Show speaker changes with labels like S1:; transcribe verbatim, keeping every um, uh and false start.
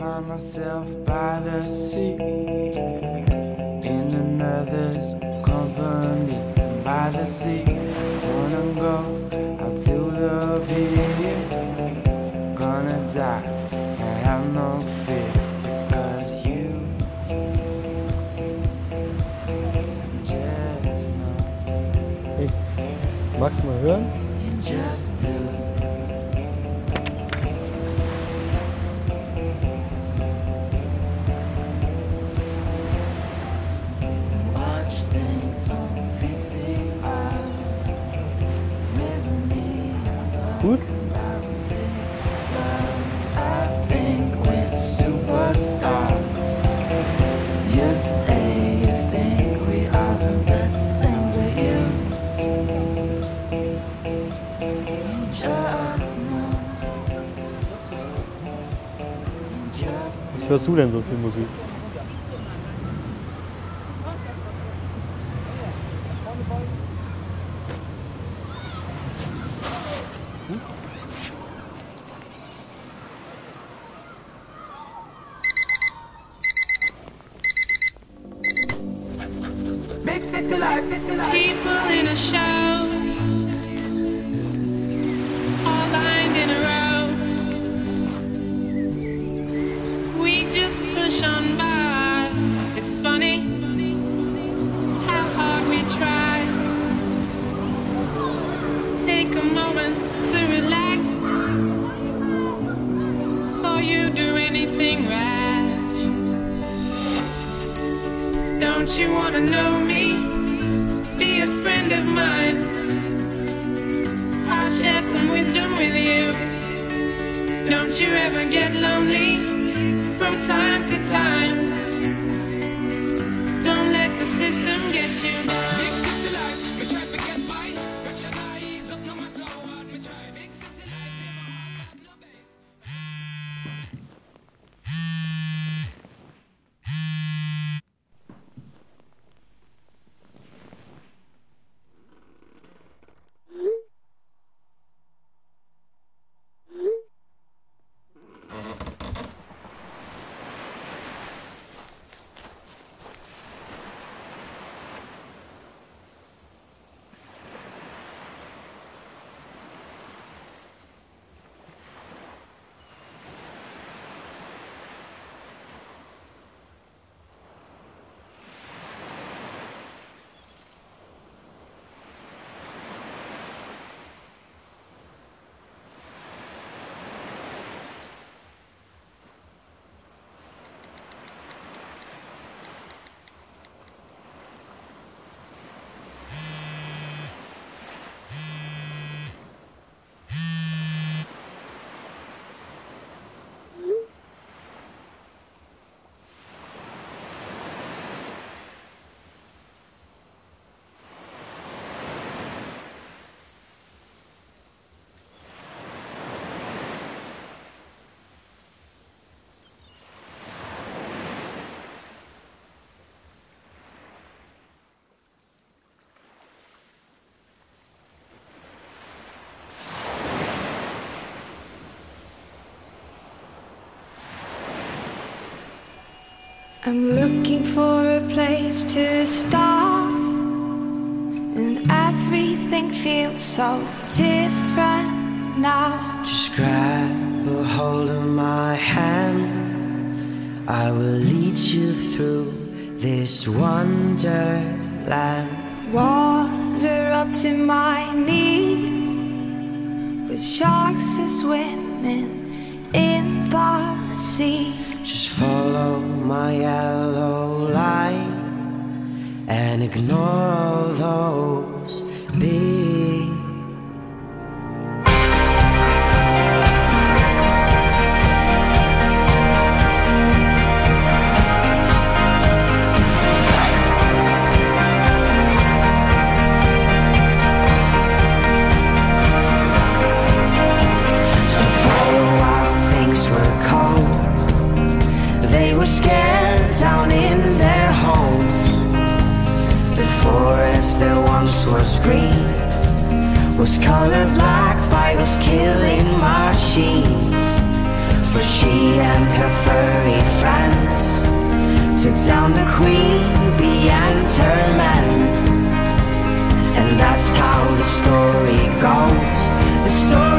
S1: find myself by the sea, in another's company, by the sea. Wanna go out to the beach, gonna die and have no fear, cause you just know.
S2: Hey, magst du mal hören?
S1: You just do.
S2: Gut? Was hörst du denn so für Musik?
S3: People in a show, all lined in a row. We just push on by. It's funny how hard we try. Take a moment to relax before you do anything rash. Don't you wanna know me? Be a friend of mine. I'll share some wisdom with you. Don't you ever get lonely from time to time. Don't let the system get you. Big city life, we try to get by. Pressure eyes up no matter what we try. Big city life, never have no base.
S4: I'm looking for a place to start, and everything feels so different now.
S1: Just grab a hold of my hand, I will lead you through this wonderland.
S4: Water up to my knees, but sharks are swimming in the sea.
S1: Just follow my yellow light and ignore all those big. So for a while things were cold. They were scared down in their homes. The forest that once was green was colored black by those killing machines. But she and her furry friends, took down the queen bee and her men. And that's how the story goes. The story